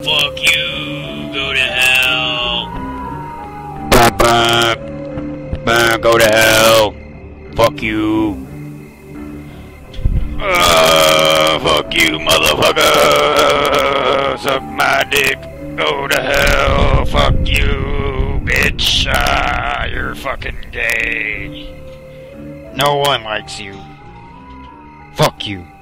Fuck you, go to hell. Go to hell. Fuck you. Fuck you, motherfucker. Suck my dick. Go to hell. Fuck you, bitch. You're fucking gay. No one likes you. Fuck you.